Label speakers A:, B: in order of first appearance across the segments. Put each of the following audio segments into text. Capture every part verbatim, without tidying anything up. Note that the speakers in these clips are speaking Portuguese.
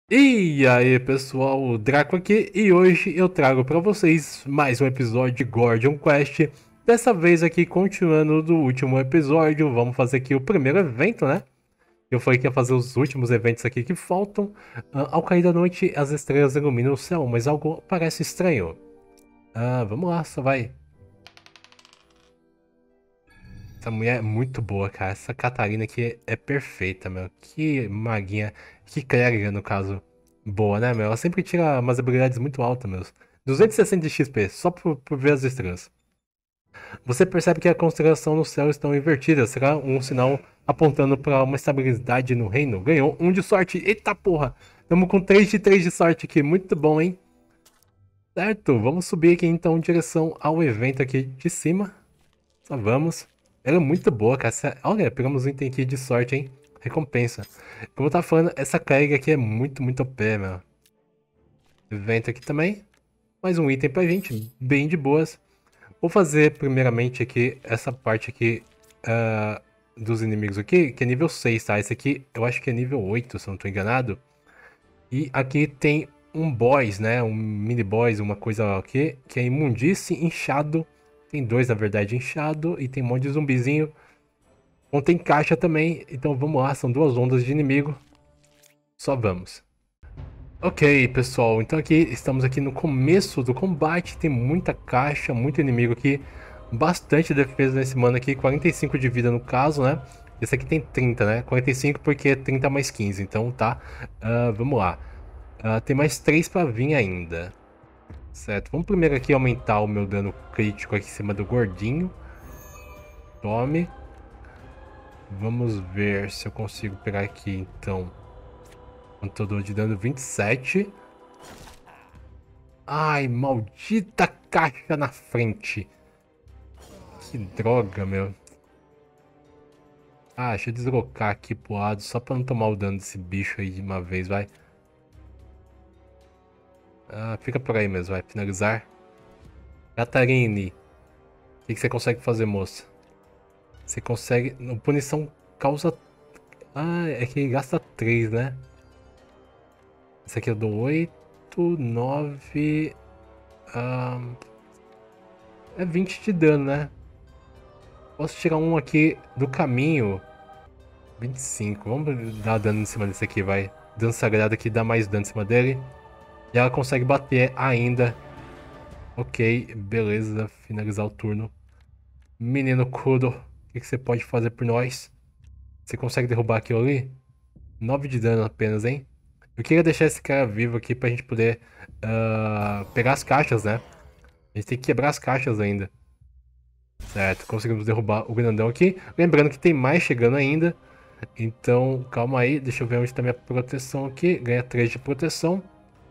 A: E aí pessoal, o Draco aqui e hoje eu trago pra vocês mais um episódio de Gordion Quest. Dessa vez aqui, continuando do último episódio, vamos fazer aqui o primeiro evento, né? Eu falei que ia fazer os últimos eventos aqui que faltam. Ah, ao cair da noite, as estrelas iluminam o céu, mas algo parece estranho. Ah, vamos lá, só vai. Essa mulher é muito boa, cara. Essa Catarina aqui é perfeita, meu. Que maguinha, que clériga, no caso, boa, né, meu? Ela sempre tira umas habilidades muito altas, meus. duzentos e sessenta de X P, só por, por ver as estrelas. Você percebe que a constelação no céu estão invertidas. Será um sinal apontando para uma estabilidade no reino? Ganhou um de sorte. Eita porra! Tamo com três de três de sorte aqui. Muito bom, hein? Certo, vamos subir aqui então em direção ao evento aqui de cima. Só vamos. Ela é muito boa, cara. Essa... Olha, pegamos um item aqui de sorte, hein? Recompensa. Como eu tava falando, essa carga aqui é muito, muito O P, meu. Evento aqui também. Mais um item pra gente, bem de boas. Vou fazer primeiramente aqui essa parte aqui uh, dos inimigos aqui, que é nível seis, tá? Esse aqui eu acho que é nível oito, se eu não tô enganado. E aqui tem um boss, né? Um mini boss, uma coisa aqui, que é imundice inchado. Tem dois, na verdade, inchado. E tem um monte de zumbizinho. Bom, tem caixa também. Então vamos lá, são duas ondas de inimigo. Só vamos. Ok, pessoal. Então aqui estamos aqui no começo do combate. Tem muita caixa, muito inimigo aqui. Bastante defesa nesse mano aqui. quarenta e cinco de vida no caso, né? Esse aqui tem trinta, né? quarenta e cinco porque é trinta mais quinze. Então tá. Uh, vamos lá. Uh, tem mais três pra vir ainda. Certo. Vamos primeiro aqui aumentar o meu dano crítico aqui em cima do gordinho. Tome. Vamos ver se eu consigo pegar aqui então. Quanto eu dou de dano? vinte e sete. Ai, maldita caixa na frente. Que droga, meu. Ah, deixa eu deslocar aqui pro lado, só pra não tomar o dano desse bicho aí de uma vez, vai. Ah, fica por aí mesmo, vai. Finalizar. Catarine. O que, que você consegue fazer, moça? Você consegue... Punição causa... Ah, é que gasta três, né? Esse aqui eu dou oito, nove... Ah, é vinte de dano, né? Posso tirar um aqui do caminho. vinte e cinco. Vamos dar dano em cima desse aqui, vai. Dano sagrado aqui dá mais dano em cima dele. E ela consegue bater ainda. Ok, beleza. Finalizar o turno. Menino Kudo, o que, que você pode fazer por nós? Você consegue derrubar aquilo ali? nove de dano apenas, hein? Eu queria deixar esse cara vivo aqui pra gente poder uh, pegar as caixas, né? A gente tem que quebrar as caixas ainda. Certo, conseguimos derrubar o grandão aqui. Lembrando que tem mais chegando ainda. Então, calma aí. Deixa eu ver onde tá minha proteção aqui. Ganha três de proteção.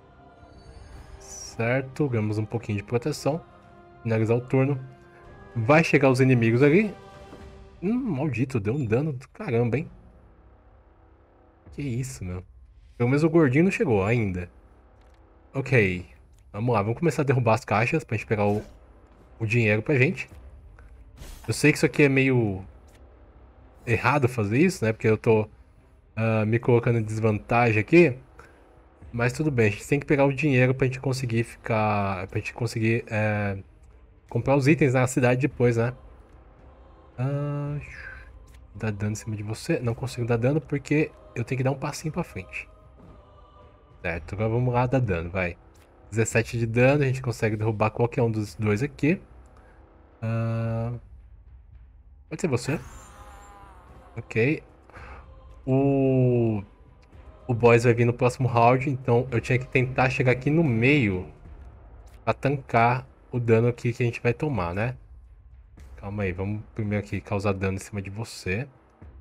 A: Certo, ganhamos um pouquinho de proteção. Finalizar o turno. Vai chegar os inimigos ali. Hum, maldito, deu um dano do caramba, hein? Que isso, meu. Pelo menos o gordinho não chegou ainda. Ok. Vamos lá, vamos começar a derrubar as caixas pra gente pegar o, o dinheiro pra gente. Eu sei que isso aqui é meio errado fazer isso, né? Porque eu tô uh, me colocando em desvantagem aqui. Mas tudo bem, a gente tem que pegar o dinheiro pra gente conseguir ficar... Pra gente conseguir é, comprar os itens na cidade depois, né? Ah, dá dano em cima de você. Não consigo dar dano porque eu tenho que dar um passinho pra frente. Certo, agora vamos lá dar dano, vai. dezessete de dano, a gente consegue derrubar qualquer um dos dois aqui. Ah, pode ser você. Ok. O... O boss vai vir no próximo round, então eu tinha que tentar chegar aqui no meio pra tancar o dano aqui que a gente vai tomar, né? Calma aí, vamos primeiro aqui causar dano em cima de você.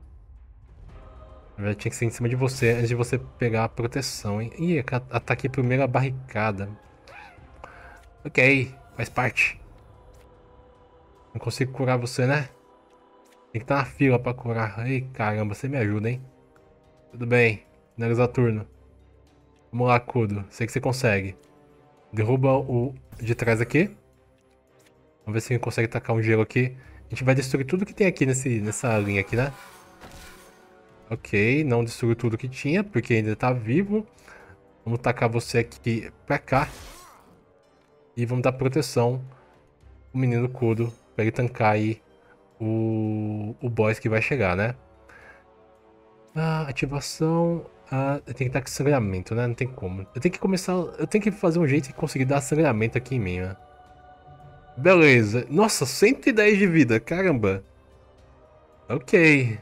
A: Na verdade tinha que ser em cima de você antes de você pegar a proteção, hein? Ih, ataquei primeiro a barricada. Ok, faz parte. Não consigo curar você, né? Tem que estar na fila pra curar. Ei, caramba, você me ajuda, hein? Tudo bem, finalizar turno. Vamos lá, Kudo. Sei que você consegue. Derruba o de trás aqui. Vamos ver se a gente consegue tacar um gelo aqui. A gente vai destruir tudo que tem aqui nesse, nessa linha aqui, né? Ok, não destruiu tudo que tinha, porque ainda tá vivo. Vamos tacar você aqui pra cá. E vamos dar proteção pro menino Kudo, pra ele tancar aí o, o boss que vai chegar, né? Ah, ativação... Ah, eu tenho que estar com sangramento, né? Não tem como. Eu tenho que começar... Eu tenho que fazer um jeito de conseguir dar sangramento aqui em mim, né? Beleza. Nossa, cento e dez de vida, caramba. Ok.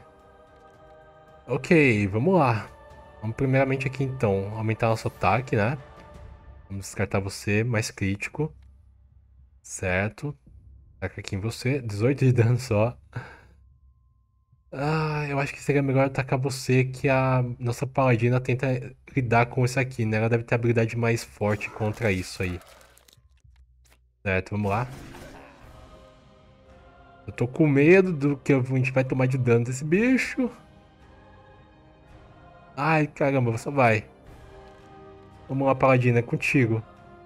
A: Ok, vamos lá. Vamos primeiramente aqui então aumentar nosso ataque, né? Vamos descartar você, mais crítico. Certo. Ataca aqui em você, dezoito de dano só. Ah, eu acho que seria melhor atacar você, que a nossa paladina tenta lidar com isso aqui, né? Ela deve ter habilidade mais forte contra isso aí. Certo, vamos lá. Eu tô com medo do que a gente vai tomar de dano desse bicho. Ai, caramba, você vai. Vamos lá, paladina, é contigo.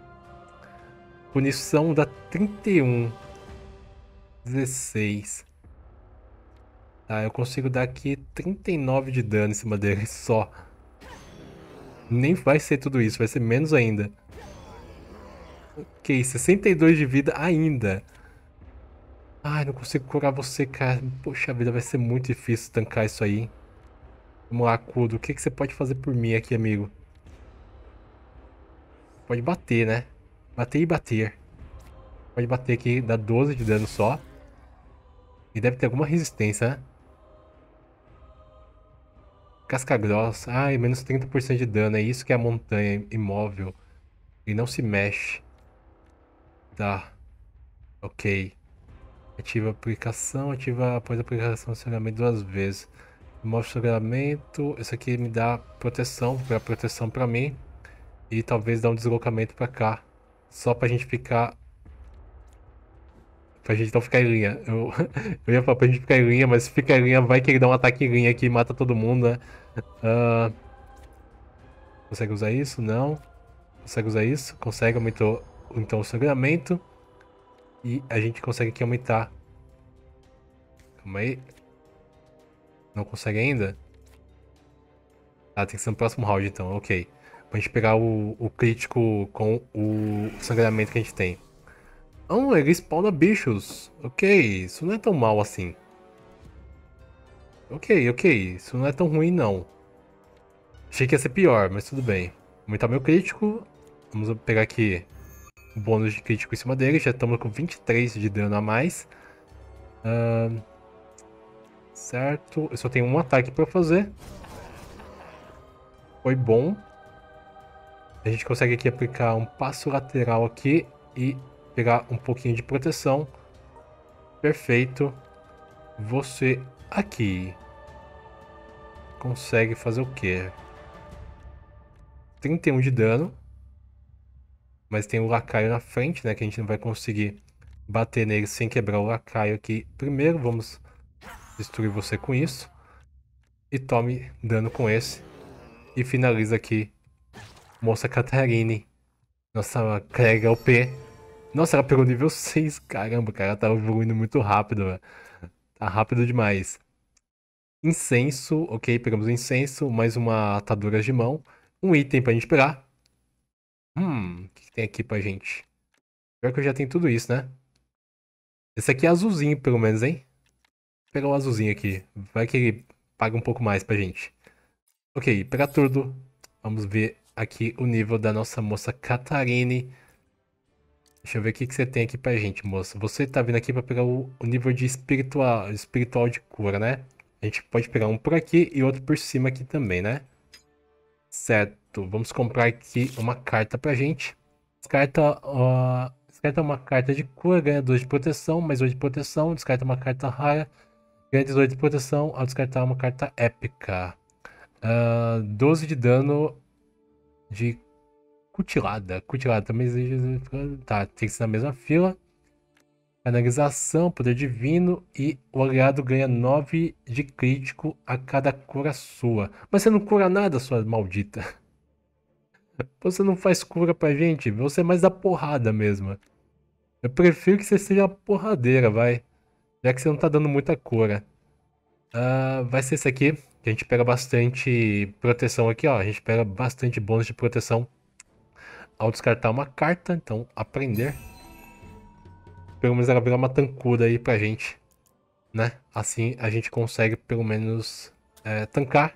A: Punição da trinta e um. dezesseis. Tá, eu consigo dar aqui trinta e nove de dano em cima dele só. Nem vai ser tudo isso, vai ser menos ainda. Ok, sessenta e dois de vida ainda. Ai, não consigo curar você, cara. Poxa vida, vai ser muito difícil tancar isso aí. Vamos lá, Kudo. O que, que você pode fazer por mim aqui, amigo? Pode bater, né? Bater e bater. Pode bater aqui, dá doze de dano só. E deve ter alguma resistência, né? Casca grossa. Ai, menos trinta por cento de dano. É isso que é a montanha imóvel. E não se mexe. Tá. Ok. Ativa a aplicação. Ativa após a aplicação do sangramento duas vezes. Move o sangramento. Isso aqui me dá proteção. Pra proteção pra mim. E talvez dar um deslocamento pra cá. Só pra gente ficar... Pra gente não ficar em linha. Eu, eu ia falar pra gente ficar em linha, mas se ficar em linha, vai que ele dá um ataque em linha aqui e mata todo mundo, né? Uh... Consegue usar isso? Não. Consegue usar isso? Consegue, aumentou então o sangramento. E a gente consegue aqui aumentar. Calma aí. Não consegue ainda? Ah, tem que ser no próximo round então, ok. Pra gente pegar o, o crítico com o sangramento que a gente tem. Ah, ele spawna bichos. Ok, isso não é tão mal assim. Ok, ok, isso não é tão ruim não. Achei que ia ser pior, mas tudo bem. Aumentar meu crítico. Vamos pegar aqui o bônus de crítico em cima dele. Já estamos com vinte e três de dano a mais. Uh, certo. Eu só tenho um ataque para fazer. Foi bom. A gente consegue aqui aplicar um passo lateral aqui e pegar um pouquinho de proteção. Perfeito. Você aqui consegue fazer o quê? trinta e um de dano. Mas tem o lacaio na frente, né? Que a gente não vai conseguir bater nele sem quebrar o lacaio aqui. Primeiro, vamos destruir você com isso. E tome dano com esse. E finaliza aqui. Moça Catarine. Nossa Clériga O P. Nossa, ela pegou nível seis. Caramba, cara. Ela tá evoluindo muito rápido, velho. Tá rápido demais. Incenso. Ok, pegamos o incenso. Mais uma atadura de mão. Um item pra gente pegar. Hum, o que, que tem aqui pra gente? Pior que eu já tenho tudo isso, né? Esse aqui é azulzinho, pelo menos, hein? Vou pegar o azulzinho aqui. Vai que ele paga um pouco mais pra gente. Ok, pegar tudo. Vamos ver aqui o nível da nossa moça Catarine. Deixa eu ver o que, que você tem aqui pra gente, moça. Você tá vindo aqui pra pegar o, o nível de espiritual, espiritual de cura, né? A gente pode pegar um por aqui e outro por cima aqui também, né? Certo, vamos comprar aqui uma carta pra gente. Descarta, ó, descarta uma carta de cura, ganha dois de proteção, mais dois de proteção. Descarta uma carta rara, ganha dezoito de proteção ao descartar uma carta épica. Uh, doze de dano de cutilada. Cutilada também exige... Tá, tem que ser na mesma fila. Canalização, poder divino. E o aliado ganha nove de crítico a cada cura sua. Mas você não cura nada, sua maldita. Você não faz cura pra gente. Você é mais da porrada mesmo. Eu prefiro que você seja porradeira, vai. Já que você não tá dando muita cura. Uh, vai ser esse aqui. Que a gente pega bastante proteção aqui, ó. A gente pega bastante bônus de proteção ao descartar uma carta. Então, aprender. Pelo menos ela virar uma tancuda aí pra gente, né? Assim a gente consegue pelo menos é, tancar.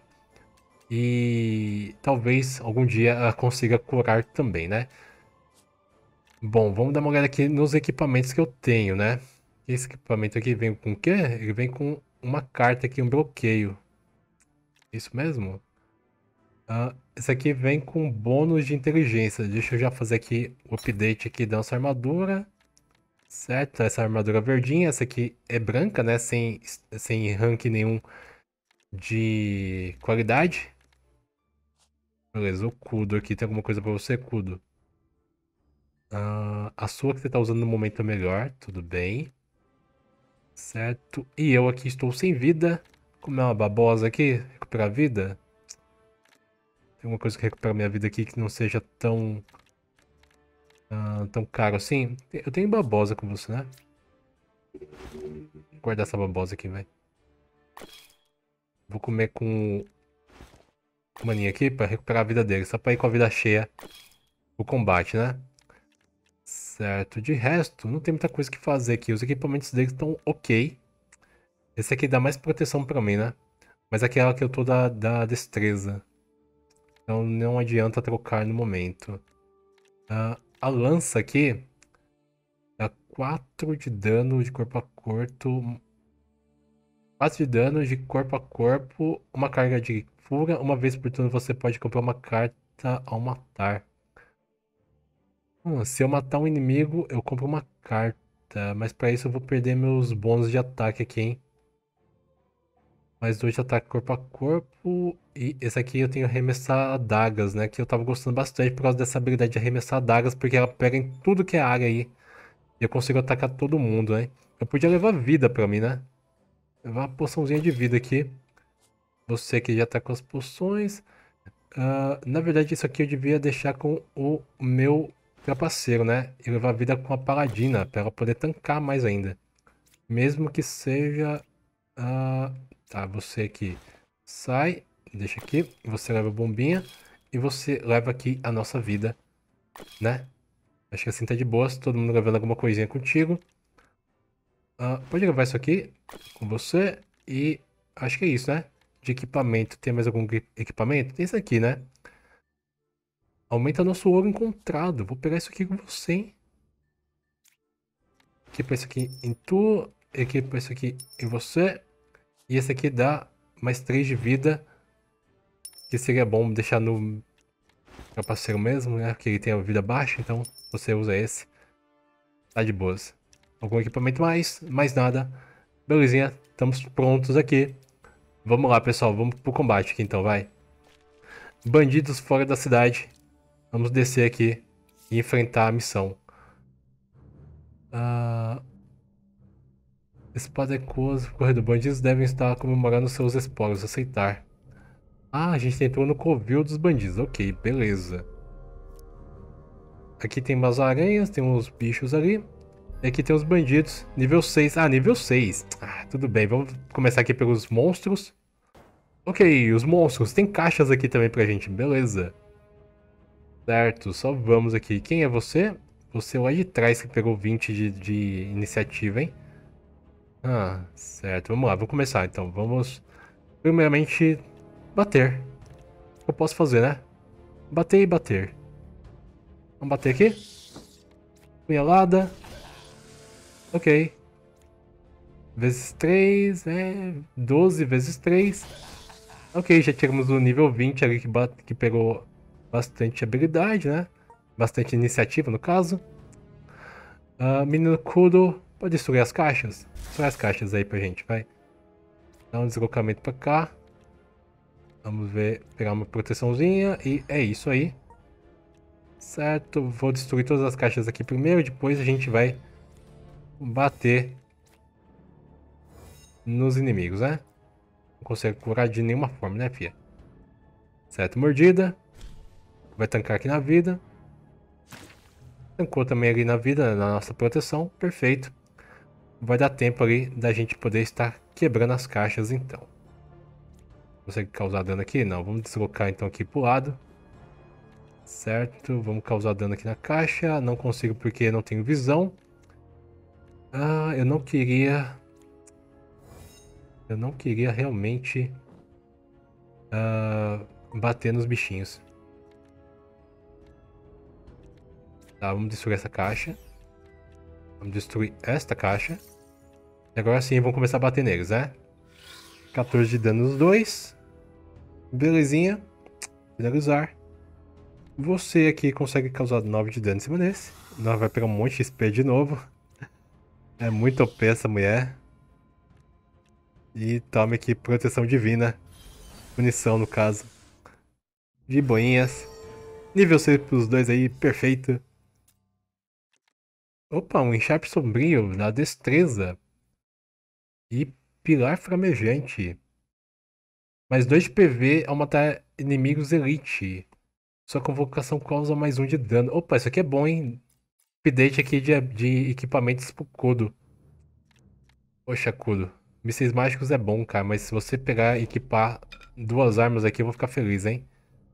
A: E talvez algum dia ela consiga curar também, né? Bom, vamos dar uma olhada aqui nos equipamentos que eu tenho, né? Esse equipamento aqui vem com o quê? Ele vem com uma carta aqui, um bloqueio. Isso mesmo? Ah, esse aqui vem com bônus de inteligência. Deixa eu já fazer aqui o update aqui da nossa armadura. Certo, essa armadura verdinha. Essa aqui é branca, né? Sem, sem rank nenhum de qualidade. Beleza, o Kudo aqui. Tem alguma coisa pra você, Kudo? Ah, a sua que você tá usando no momento é melhor. Tudo bem. Certo. E eu aqui estou sem vida. Como é uma babosa aqui, recuperar vida. Tem alguma coisa que recupera minha vida aqui que não seja tão... Uh, tão caro assim. Eu tenho babosa com você, né? Vou guardar essa babosa aqui, velho. Vou comer com o maninho aqui pra recuperar a vida dele. Só pra ir com a vida cheia o combate, né? Certo. De resto, não tem muita coisa que fazer aqui. Os equipamentos dele estão ok. Esse aqui dá mais proteção pra mim, né? Mas aquela que eu tô da, da destreza. Então não adianta trocar no momento. Uh, a lança aqui dá quatro de dano de corpo a corpo. quatro de dano de corpo a corpo. Uma carga de fúria. Uma vez por turno você pode comprar uma carta ao matar. Hum, se eu matar um inimigo, eu compro uma carta. Mas pra isso eu vou perder meus bônus de ataque aqui, hein? Mais dois de ataque corpo a corpo. E esse aqui eu tenho arremessar adagas, né? Que eu tava gostando bastante por causa dessa habilidade de arremessar adagas. Porque ela pega em tudo que é área aí. E eu consigo atacar todo mundo, né? Eu podia levar vida pra mim, né? Levar uma poçãozinha de vida aqui. Você que já tá com as poções. Uh, na verdade, isso aqui eu devia deixar com o meu trapaceiro, né? E levar vida com a paladina. Pra ela poder tancar mais ainda. Mesmo que seja... Uh, tá, você aqui sai. Deixa aqui. Você leva a bombinha. E você leva aqui a nossa vida, né? Acho que assim tá de boas. Todo mundo levando alguma coisinha contigo. Uh, pode levar isso aqui com você. E acho que é isso, né? De equipamento. Tem mais algum equipamento? Tem isso aqui, né? Aumenta nosso ouro encontrado. Vou pegar isso aqui com você, hein? Equipa isso aqui em tu. Equipa isso aqui em você. E esse aqui dá mais três de vida. Que seria bom deixar no parceiro mesmo, né? Porque ele tem a vida baixa. Então você usa esse. Tá de boas. Algum equipamento mais? Mais nada. Belezinha. Estamos prontos aqui. Vamos lá, pessoal. Vamos pro combate aqui então, vai. Bandidos fora da cidade. Vamos descer aqui e enfrentar a missão. Ah... Espadecos, corredor. Bandidos devem estar comemorando seus espólios. Aceitar. Ah, a gente entrou no covil dos bandidos. Ok, beleza. Aqui tem umas aranhas, tem uns bichos ali. E aqui tem os bandidos. Nível seis. Ah, nível seis. Ah, tudo bem. Vamos começar aqui pelos monstros. Ok, os monstros. Tem caixas aqui também pra gente. Beleza. Certo, só vamos aqui. Quem é você? Você é lá de trás que pegou vinte de, de iniciativa, hein? Ah, certo. Vamos lá, vamos começar então. Vamos, primeiramente, bater. O que eu posso fazer, né? Bater e bater. Vamos bater aqui. Punhalada. Ok. Vezes três, é... doze vezes três. Ok, já tiramos o nível vinte ali que, bate, que pegou bastante habilidade, né? Bastante iniciativa, no caso. Uh, menino Kudo, pode destruir as caixas? Destruir as caixas aí pra gente, vai. Dá um deslocamento pra cá. Vamos ver, pegar uma proteçãozinha e é isso aí. Certo, vou destruir todas as caixas aqui primeiro, depois a gente vai bater nos inimigos, né? Não consegue curar de nenhuma forma, né, fia? Certo, mordida. Vai tancar aqui na vida. Tancou também ali na vida, na nossa proteção. Perfeito. Vai dar tempo ali da gente poder estar quebrando as caixas então. Consegue causar dano aqui? Não. Vamos deslocar então aqui pro lado. Certo. Vamos causar dano aqui na caixa. Não consigo porque não tenho visão. Ah, eu não queria... Eu não queria realmente... Uh, bater nos bichinhos. Tá, vamos destruir essa caixa. Vamos destruir esta caixa. E agora sim vamos começar a bater neles, né? quatorze de dano nos dois. Belezinha. Finalizar. Você aqui consegue causar nove de dano em cima desse. Nós vai pegar um monte de X P de novo. É muito O P essa mulher. E tome aqui proteção divina. Punição no caso. De boinhas. Nível seis pros dois aí, perfeito. Opa, um encharpe sombrio da destreza. E pilar flamejante. Mais dois de P V ao matar inimigos elite. Sua convocação causa mais um de dano. Opa, isso aqui é bom, hein? Update aqui de, de equipamentos pro Kudo. Poxa, Kudo. Mísseis mágicos é bom, cara. Mas se você pegar e equipar duas armas aqui, eu vou ficar feliz, hein?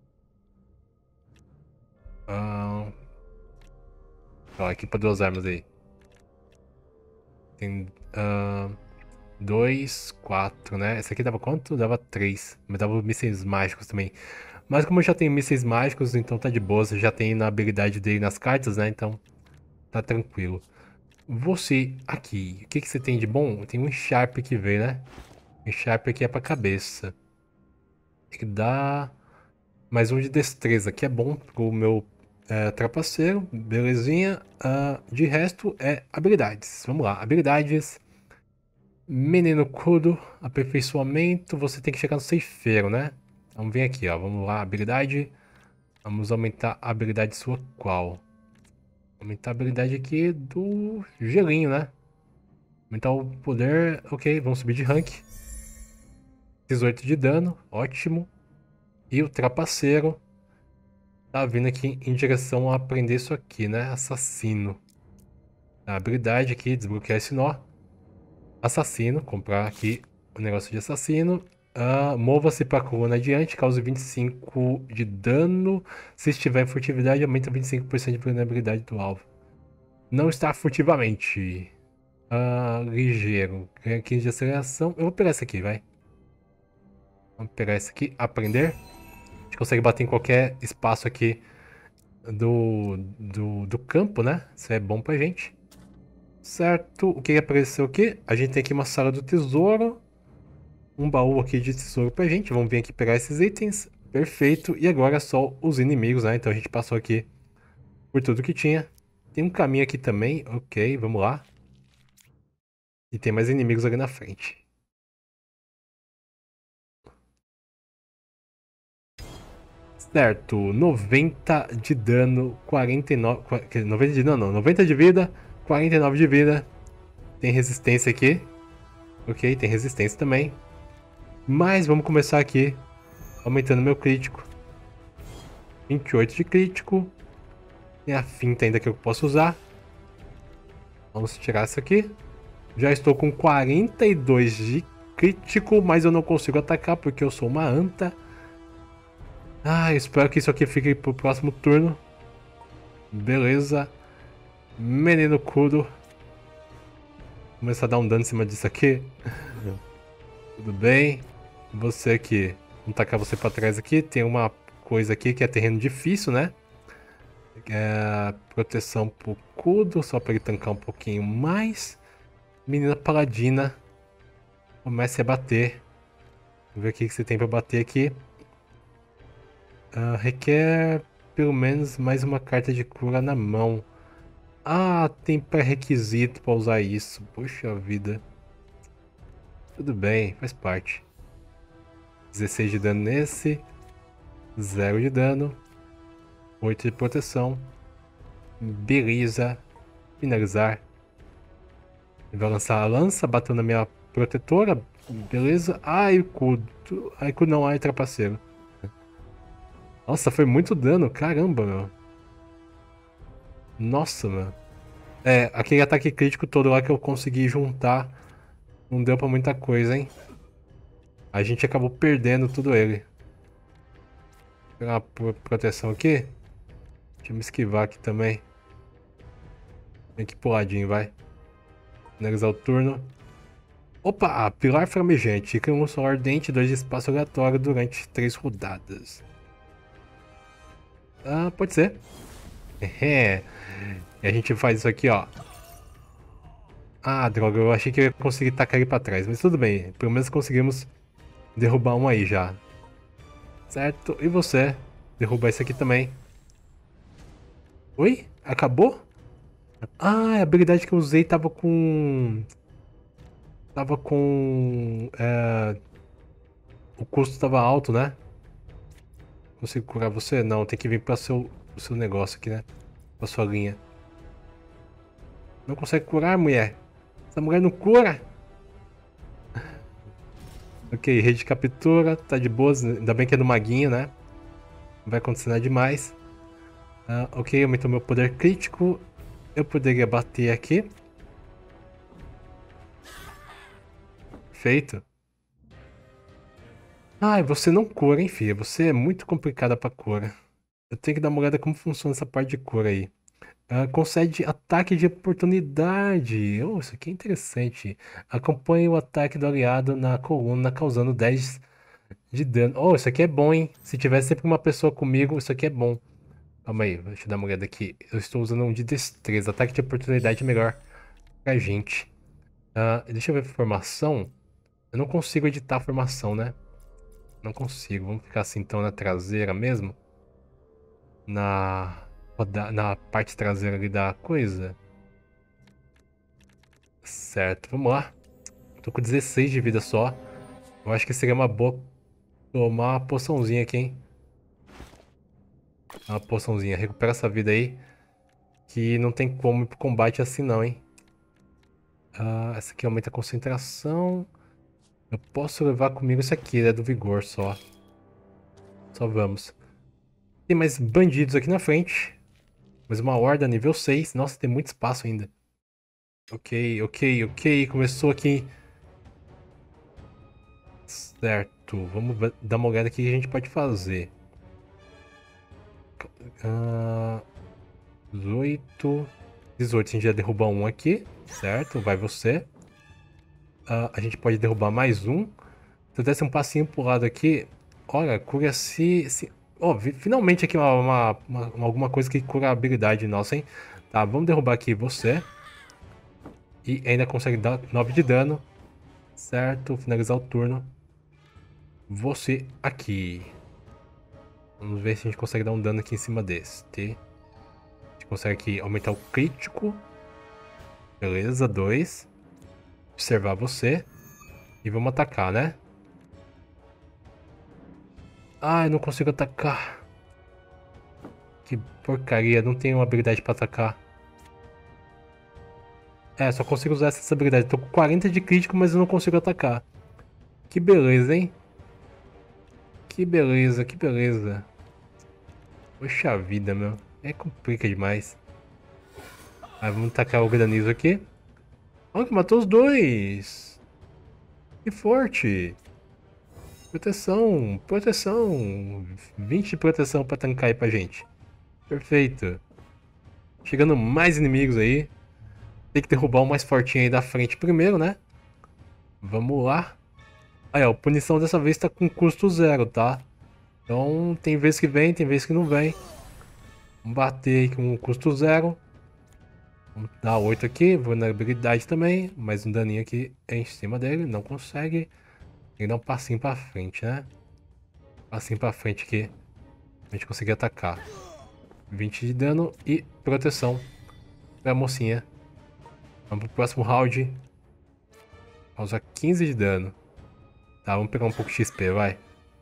A: Ah... Ó, equipa duas armas aí. Tem... Uh... Dois, quatro, né? Essa aqui dava quanto? Dava três. Mas dava mísseis mágicos também. Mas como eu já tenho mísseis mágicos, então tá de boa. Já tem na habilidade dele nas cartas, né? Então tá tranquilo. Você aqui, o que, que você tem de bom? Tem um Sharp que veio, né? O Sharp aqui é pra cabeça. Tem que dar mais um de destreza, que é bom pro meu é, trapaceiro. Belezinha. Uh, de resto é habilidades. Vamos lá, habilidades. Menino Kudo, aperfeiçoamento. Você tem que chegar no ceifeiro, né? Vamos vir aqui, ó. Vamos lá, habilidade. Vamos aumentar a habilidade sua qual? Aumentar a habilidade aqui do gelinho, né? Aumentar o poder. Ok, vamos subir de rank. dezoito de dano, ótimo. E o trapaceiro tá vindo aqui em direção a aprender isso aqui, né? Assassino. A habilidade aqui, desbloquear esse nó. Assassino, comprar aqui o negócio de assassino. Uh, Mova-se para a coluna adiante, causa vinte e cinco de dano. Se estiver em furtividade, aumenta vinte e cinco por cento de vulnerabilidade do alvo. Não está furtivamente. Uh, ligeiro. Ganha quinze de aceleração. Eu vou pegar esse aqui, vai. Vamos pegar esse aqui. Aprender. A gente consegue bater em qualquer espaço aqui do, do, do campo, né? Isso é bom pra gente. Certo. O que apareceu aqui? A gente tem aqui uma sala do tesouro. Um baú aqui de tesouro pra gente. Vamos vir aqui pegar esses itens. Perfeito. E agora é só os inimigos, né? Então a gente passou aqui por tudo que tinha. Tem um caminho aqui também. Ok, vamos lá. E tem mais inimigos ali na frente. Certo. noventa de dano. quarenta e nove... noventa de dano não. noventa de vida. quarenta e nove de vida. Tem resistência aqui. Ok, tem resistência também. Mas vamos começar aqui. Aumentando meu crítico. vinte e oito de crítico. Tem a finta ainda que eu posso usar. Vamos tirar isso aqui. Já estou com quarenta e dois de crítico, mas eu não consigo atacar porque eu sou uma anta. Ah, espero que isso aqui fique pro próximo turno. Beleza. Menino Kudo. Começar a dar um dano em cima disso aqui. Tudo bem. Você aqui. Vamos tacar você pra trás aqui. Tem uma coisa aqui que é terreno difícil, né? É, proteção pro Kudo, só para ele tancar um pouquinho mais. Menina Paladina, comece a bater. Vamos ver o que você tem para bater aqui. Uh, requer pelo menos mais uma carta de cura na mão. Ah, tem pré-requisito para usar isso. Poxa vida. Tudo bem, faz parte. dezesseis de dano nesse. zero de dano. oito de proteção. Beleza. Finalizar. Ele vai lançar a lança, bateu na minha protetora. Beleza. Ai, Kudo. Ai, Kudo não, ai, trapaceiro. Nossa, foi muito dano. Caramba, meu. Nossa, meu. É, aquele ataque crítico todo lá que eu consegui juntar. Não deu pra muita coisa, hein? A gente acabou perdendo tudo ele. Vou pegar uma pro- proteção aqui. Deixa eu me esquivar aqui também. Vem aqui pro ladinho, vai. Finalizar o turno. Opa! Pilar flamejante. Cria um solar ardente, dois de espaço aleatório durante três rodadas. Ah, pode ser. É. E a gente faz isso aqui, ó. Ah, droga, eu achei que eu ia conseguir tacar ele pra trás, mas tudo bem. Pelo menos conseguimos derrubar um aí já. Certo? E você? Derrubar esse aqui também. Oi? Acabou? Ah, a habilidade que eu usei tava com... Tava com... É... O custo tava alto, né? Consigo curar você? Não, tem que vir pra seu, pro seu negócio aqui, né? Pra sua linha. Não consegue curar, mulher? Essa mulher não cura? Ok, rede de captura, tá de boas. Ainda bem que é no maguinho, né? Não vai acontecer nada demais. Ah, ok, aumentou meu poder crítico. Eu poderia bater aqui. Feito. Ai, você não cura, hein, filha? Você é muito complicada pra cura. Eu tenho que dar uma olhada como funciona essa parte de cura aí. Ah, concede ataque de oportunidade. Oh, isso aqui é interessante. Acompanhe o ataque do aliado na coluna, causando dez de dano. Oh, isso aqui é bom, hein? Se tivesse sempre uma pessoa comigo, isso aqui é bom. Calma aí, deixa eu dar uma olhada aqui. Eu estou usando um de destreza. Ataque de oportunidade é melhor pra gente. Ah, deixa eu ver a formação. Eu não consigo editar a formação, né? Não consigo. Vamos ficar assim então na traseira mesmo. Na, roda- na parte traseira ali da coisa. Certo, vamos lá. Tô com dezesseis de vida só. Eu acho que seria uma boa tomar uma poçãozinha aqui, hein? Uma poçãozinha. Recupera essa vida aí. Que não tem como ir pro combate assim não, hein? Ah, essa aqui aumenta a concentração. Eu posso levar comigo isso aqui, é do vigor só. Só vamos. Tem mais bandidos aqui na frente. Mais uma horda nível seis. Nossa, tem muito espaço ainda. Ok, ok, ok. Começou aqui. Certo. Vamos ver- dar uma olhada aqui que a gente pode fazer. Ah, dezoito. dezoito. A gente já derruba um aqui. Certo, vai você. Ah, a gente pode derrubar mais um. Se eu desse um passinho pro lado aqui. Olha, cura se. se... Ó, vi- finalmente aqui uma, uma- uma- alguma coisa que cura a habilidade nossa, hein? Tá, vamos derrubar aqui você. E ainda consegue dar nove de dano. Certo, finalizar o turno. Você aqui. Vamos ver se a gente consegue dar um dano aqui em cima deste. A gente consegue aqui aumentar o crítico. Beleza, dois. Observar você. E vamos atacar, né? Ai, não consigo atacar. Que porcaria, não tenho habilidade pra atacar. É, só consigo usar essa habilidade. Tô com quarenta de crítico, mas eu não consigo atacar. Que beleza, hein? Que beleza, que beleza. Poxa vida, meu. É complica demais. Aí vamos tacar o granizo aqui. Olha que matou os dois. Que forte. Proteção, proteção. vinte de proteção pra tancar aí pra gente. Perfeito. Chegando mais inimigos aí. Tem que derrubar o mais fortinho aí da frente primeiro, né? Vamos lá. Aí, ó, punição dessa vez tá com custo zero, tá? Então, tem vezes que vem, tem vezes que não vem. Vamos bater aí com custo zero. Vamos dar oito aqui, vulnerabilidade também. Mais um daninho aqui em cima dele, não consegue. Tem que dar um passinho pra frente, né? Passinho pra frente aqui, pra gente conseguir atacar. vinte de dano e proteção pra mocinha. Vamos pro próximo round. Causa quinze de dano. Tá, vamos pegar um pouco de X P, vai.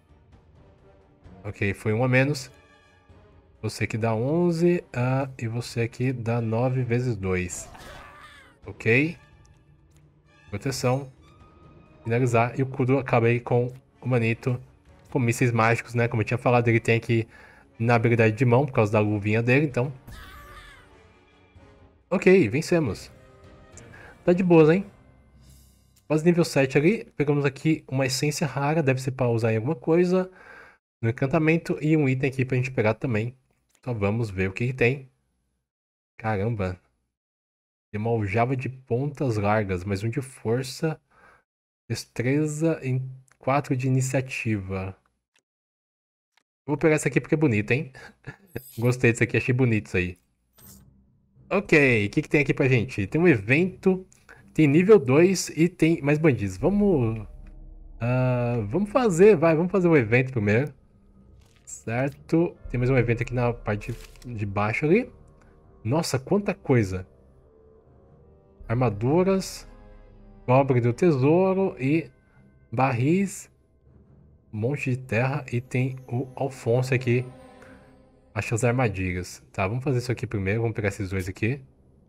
A: Ok, foi um a menos. Você aqui dá onze, ah, e você aqui dá nove vezes dois. Ok. Proteção. Finalizar. E o Kudo acaba aí com o Manito. Com mísseis mágicos, né? Como eu tinha falado, ele tem aqui na habilidade de mão, por causa da luvinha dele, então. Ok, vencemos. Tá de boas, hein? Quase nível sete ali. Pegamos aqui uma essência rara, deve ser para usar em alguma coisa. No encantamento e um item aqui pra gente pegar também. Só vamos ver o que, que tem. Caramba. Tem uma aljava de pontas largas, mais um de força, destreza e quatro de iniciativa. Vou pegar essa aqui porque é bonito, hein? Gostei disso aqui, achei bonito isso aí. Ok, o que, que tem aqui pra gente? Tem um evento, tem nível dois e tem mais bandidos. Vamos... Uh, vamos fazer, vai, vamos fazer o evento primeiro. Certo. Tem mais um evento aqui na parte de baixo ali. Nossa, quanta coisa. Armaduras, cobre do tesouro e barris, um monte de terra. E tem o Alfonso aqui. Acha as armadilhas. Tá, vamos fazer isso aqui primeiro. Vamos pegar esses dois aqui.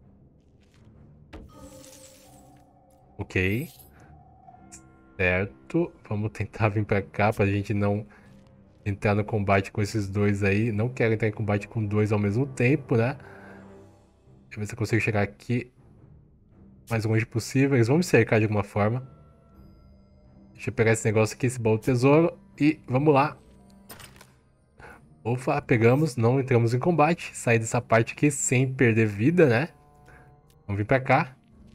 A: Ok. Certo. Vamos tentar vir pra cá pra gente não entrar no combate com esses dois aí. Não quero entrar em combate com dois ao mesmo tempo, né? Deixa eu ver se eu consigo chegar aqui mais longe possível. Eles vão me cercar de alguma forma. Deixa eu pegar esse negócio aqui, esse baú do tesouro. E vamos lá. Ufa, pegamos, não entramos em combate. Saí dessa parte aqui sem perder vida, né? Vamos vir pra cá.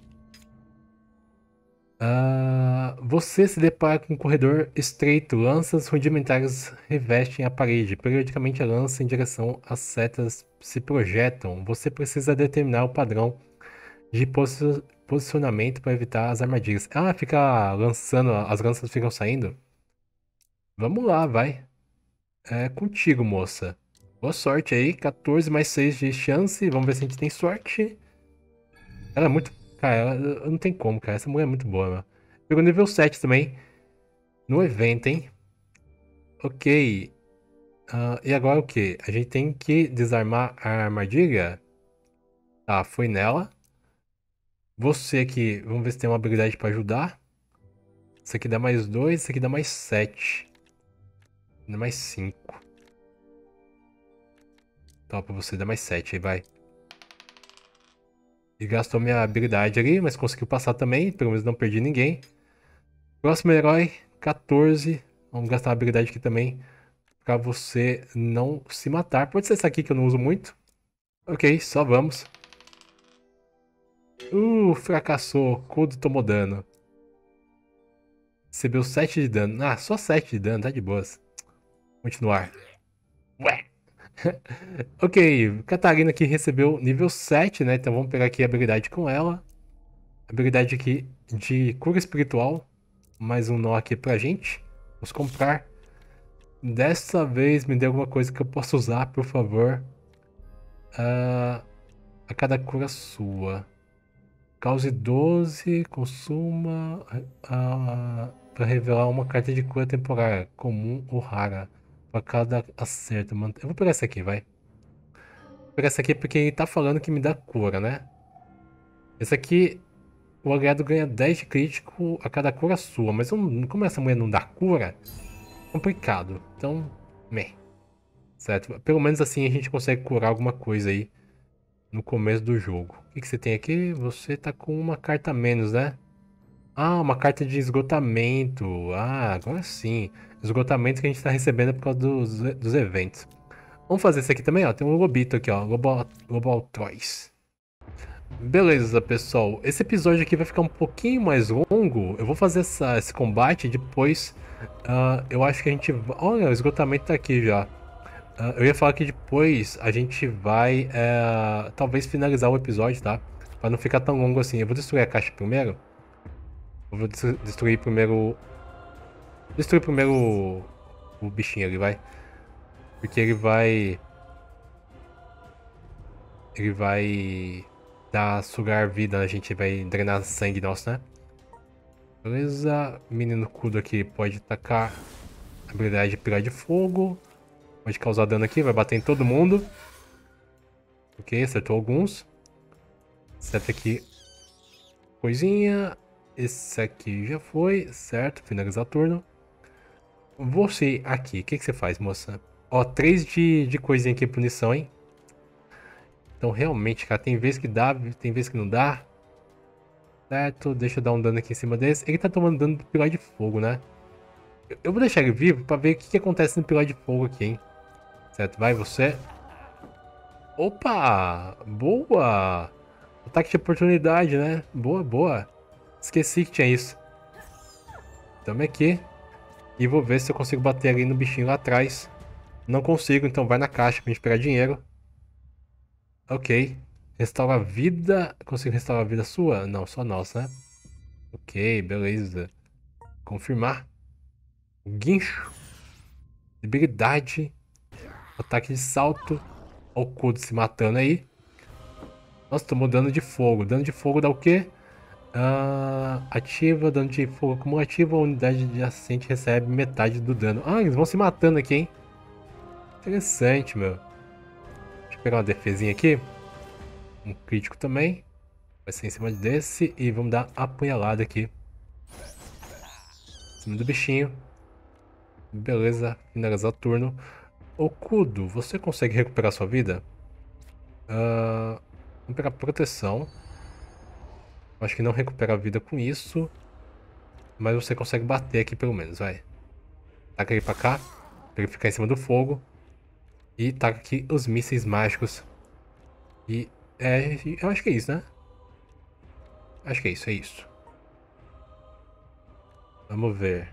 A: Uh, você se depara com um corredor estreito. Lanças rudimentares revestem a parede. Periodicamente a lança em direção às setas se projetam. Você precisa determinar o padrão de posi posicionamento para evitar as armadilhas. Ah, fica lançando, as lanças ficam saindo? Vamos lá, vai. É contigo, moça. Boa sorte aí. quatorze mais seis de chance. Vamos ver se a gente tem sorte. Ela é muito... Cara, ela... não tem como, cara. Essa mulher é muito boa, mano. Pegou nível sete também. No evento, hein? Ok. Uh, e agora o que? A gente tem que desarmar a armadilha? Tá, foi nela. Você aqui, vamos ver se tem uma habilidade pra ajudar. Isso aqui dá mais dois, isso aqui dá mais sete. Dá mais cinco. Tá, pra você dá mais sete aí, vai. E gastou minha habilidade ali, mas conseguiu passar também. Pelo menos não perdi ninguém. Próximo herói, quatorze. Vamos gastar a habilidade aqui também. Pra você não se matar. Pode ser essa aqui que eu não uso muito. Ok, só vamos. Uh, fracassou. Codo tomou dano. Recebeu sete de dano. Ah, só sete de dano, tá de boas. Continuar. Ué. Ok, Catarina aqui recebeu nível sete, né? Então vamos pegar aqui a habilidade com ela. Habilidade aqui de cura espiritual. Mais um nó aqui pra gente. Vamos comprar. Dessa vez me dê alguma coisa que eu possa usar, por favor. Uh, a cada cura sua. Cause doze, consuma uh, para revelar uma carta de cura temporária, comum ou rara. Para cada acerto. Eu vou pegar essa aqui, vai. Vou pegar essa aqui porque ele tá falando que me dá cura, né? Esse aqui, o aliado ganha dez de crítico a cada cura sua. Mas eu, como essa mulher não dá cura, é complicado. Então, meh. Certo? Pelo menos assim a gente consegue curar alguma coisa aí no começo do jogo. O que, que você tem aqui? Você tá com uma carta a menos, né? Ah, uma carta de esgotamento. Ah, agora sim. Esgotamento que a gente tá recebendo por causa dos, dos eventos. Vamos fazer isso aqui também, ó. Tem um lobito aqui, ó. Global, Global Toys. Beleza, pessoal. Esse episódio aqui vai ficar um pouquinho mais longo. Eu vou fazer essa, esse combate depois. Uh, eu acho que a gente... Olha, o esgotamento tá aqui já. Uh, eu ia falar que depois a gente vai, uh, talvez, finalizar o episódio, tá? Pra não ficar tão longo assim. Eu vou destruir a caixa primeiro. Eu vou destruir primeiro... Destruir primeiro o, o bichinho ali, vai. Porque ele vai... Ele vai... Dar, sugar vida, a gente vai drenar sangue nosso, né? Beleza. Menino Kudo aqui pode tacar a habilidade de pilar de fogo. Pode causar dano aqui, vai bater em todo mundo. Ok, acertou alguns. Certo aqui. Coisinha. Esse aqui já foi, certo? Finalizar o turno. Você aqui, o que, que você faz, moça? Ó, três de, de coisinha aqui, punição, hein? Então, realmente, cara, tem vezes que dá, tem vezes que não dá. Certo, deixa eu dar um dano aqui em cima desse. Ele tá tomando dano do pilar de fogo, né? Eu, eu vou deixar ele vivo pra ver o que, que acontece no pilar de fogo aqui, hein? Certo, vai você. Opa! Boa! Ataque de oportunidade, né? Boa, boa. Esqueci que tinha isso. Tamo aqui. E vou ver se eu consigo bater ali no bichinho lá atrás. Não consigo, então vai na caixa pra gente pegar dinheiro. Ok. Restaura a vida. Consigo restaurar a vida sua? Não, só nossa, né? Ok, beleza. Confirmar. Guincho. Debilidade. Ataque de salto. Olha o Kudo se matando aí. Nossa, tomou dano de fogo. Dano de fogo dá o quê? Ah, ativa dano de fogo acumulativo. A unidade adjacente recebe metade do dano. Ah, eles vão se matando aqui, hein? Interessante, meu. Deixa eu pegar uma defesinha aqui. Um crítico também. Vai ser em cima desse. E vamos dar apunhalada aqui. Em cima do bichinho. Beleza. Finalizar o turno. Okudo, você consegue recuperar sua vida? Uh, vamos pegar proteção. Acho que não recupera a vida com isso. Mas você consegue bater aqui pelo menos, vai. Taca ele pra cá. Pra ele ficar em cima do fogo. E taca aqui os mísseis mágicos. E é, eu acho que é isso, né? Acho que é isso, é isso. Vamos ver.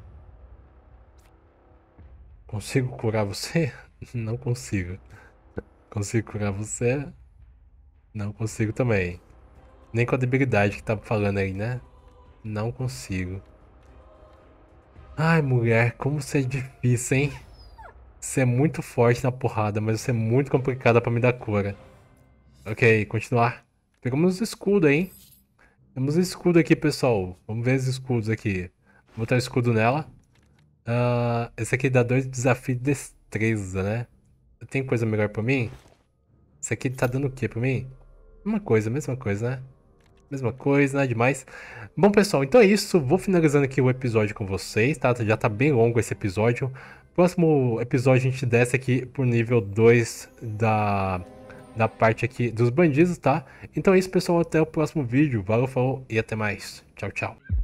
A: Consigo curar você? Não consigo. Consigo curar você? Não consigo também. Nem com a debilidade que tá falando aí, né? Não consigo. Ai, mulher, como você é difícil, hein? Você é muito forte na porrada, mas você é muito complicada pra me dar cura. Ok, continuar. Pegamos o escudo, hein? Temos o escudo aqui, pessoal. Vamos ver os escudos aqui. Vou botar o escudo nela. Uh, esse aqui dá dois desafios de destreza, né? Tem coisa melhor pra mim? Esse aqui tá dando o que pra mim? Uma coisa, mesma coisa, né? Mesma coisa, nada demais. Bom, pessoal, então é isso. Vou finalizando aqui o episódio com vocês, tá? Já tá bem longo esse episódio. Próximo episódio a gente desce aqui pro nível dois da, da parte aqui dos bandidos, tá? Então é isso, pessoal. Até o próximo vídeo. Valeu, falou e até mais. Tchau, tchau.